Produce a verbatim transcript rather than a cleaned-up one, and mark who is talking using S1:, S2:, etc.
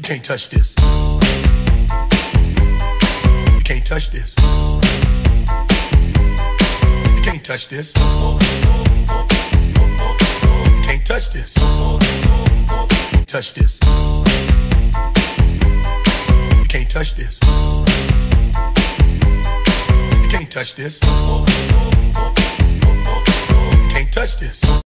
S1: can't touch this. You can't touch this. You can't touch this. You can't touch this. Touch this. You can't touch this. You can't touch this. You can't touch this.